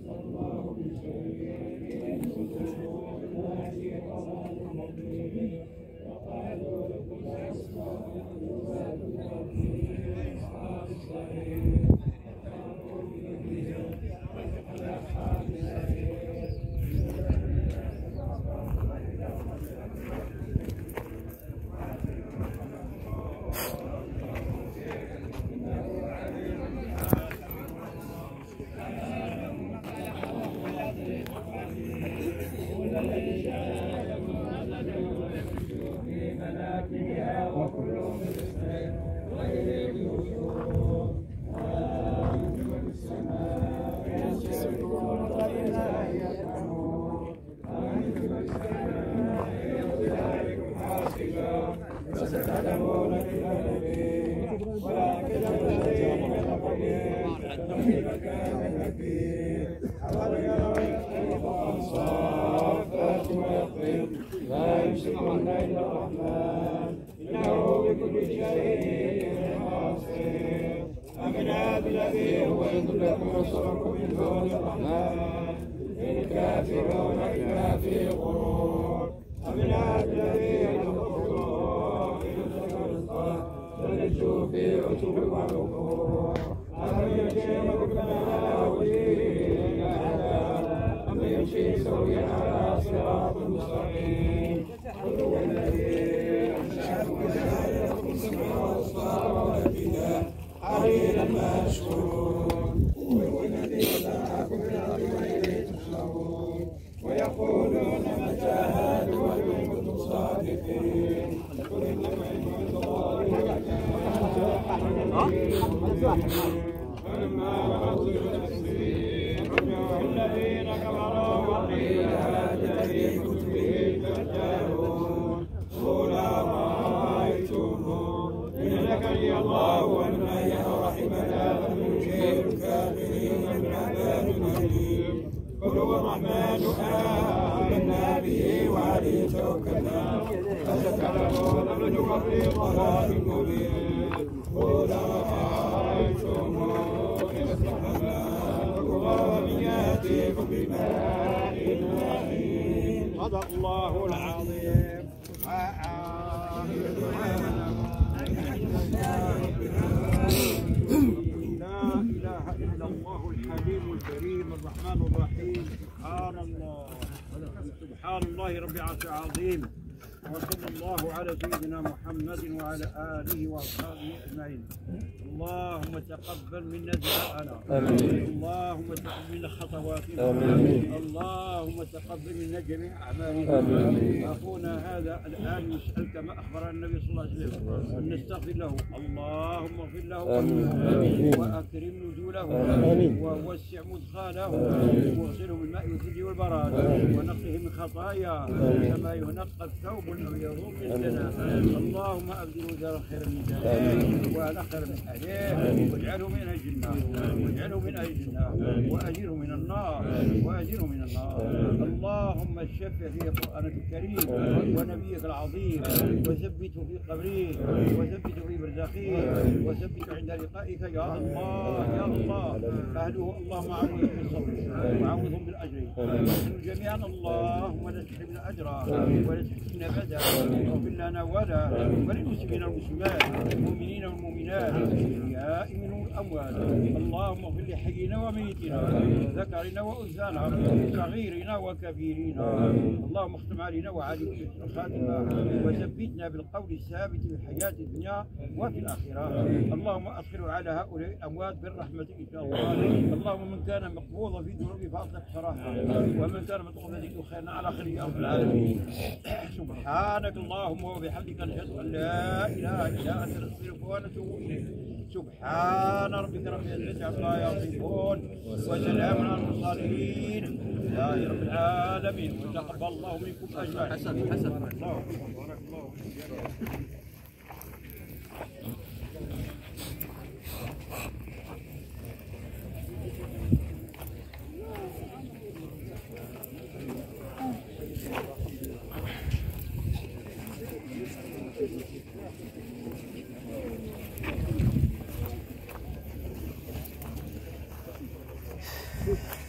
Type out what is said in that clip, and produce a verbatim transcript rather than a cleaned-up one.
لا يمسكن إلا الرحمن إنه بكل شيء بصير. آمنا بالذي هو يدلكم وينصركم من دون الرحمن إن الكافرون إلا في غرور. آمنا بالذي يدعوكم يرزق رزقا فلجوا في عتب ونفور. أمن يمشي مكبا على وجهه أمن يمشي سويا على صراط مستقيم. هو الذي أنشأكم وجعلكم سمعا وأبصارا وأفئدة قليلا ما تشكرون. هو الذي خلقكم من الأرض وإليه تحشرون. ويقولون متى هذا الوعد إن كنتم صادقين. قل إنما عند الله فلما رأوا المسلمين رجعوا الذين كفروا وقيل هذا الذي كنتم به تستهزئون. قل أرأيتم إن ذكرني الله وأنعم ورحمنا فمن يجير الكافرين من عذاب أليم. قل هو الرحمن آمنا به وعليه توكلنا فستعلمون من هو في ضلال مبين. قل أرأيتم إن استحمى الله من يأتيكم بماء معين. صدق الله العظيم. وآخر دعوانا لا إله إلا الله الحليم الكريم الرحمن الرحيم. سبحان الله سبحان الله رب العرش العظيم. وصلى الله على سيدنا محمد وعلى آله وأصحابه أجمعين. اللهم تقبل منا دعاءنا. اللهم تقبل منا خطواتنا. اللهم تقبل منا جميع أعمالنا. أخونا هذا الآن يسأل كما أخبر النبي صلى الله عليه وسلم أن نستغفر له. اللهم اغفر له وأكرم نزوله ووسع مدخله واغسله بالماء والثلج والبراد ونقه من خطايا كما ينقى الثوب الأبيض من الجنة. اللهم أبدله دارا خيرا من داره وأهلا خيرا من أهله واجعله من أهل الجنة واجعله من أهل الجنة وأجره من النار وأجره من النار. اللهم اشفع في قرآنك الكريم ونبيك العظيم وثبته في قبره وثبته في برزخه وثبته عند لقائك يا الله يا الله. أهله اللهم عوضهم بالصبر وعوضهم بالأجر. نحن جميعا اللهم لا تحرمنا أجرا ولا تحرمنا بدا واغفر لنا ولا وللمسلمين والمسلمات والمؤمنين والمؤمنات الأحياء منهم الأموات. اللهم اغفر لحينا وميتنا ذكرنا وأنثانا صغيرنا وكبيرنا. اللهم اختم علينا وعلينا بالخاتمة وثبتنا بالقول الثابت في الحياة الدنيا وفي الآخرة. اللهم أدخل على هؤلاء الأموات بالرحمة إن شاء الله. اللهم من كان مقبوضا في ذنوب فاطلق صراحة ومن كان مطلوبا ذكر خيرنا على خير يا رب العالمين. سبحانك اللهم وبحمدك نشهد أن لا إله إلا أنت نستغفرك ونتوب إليك. سبحان ربك رب العزة عما يصفون وسلام على المرسلين لله رب العالمين. وتقبل الله منكم أجمعين. حسن حسن بارك الله بارك الله.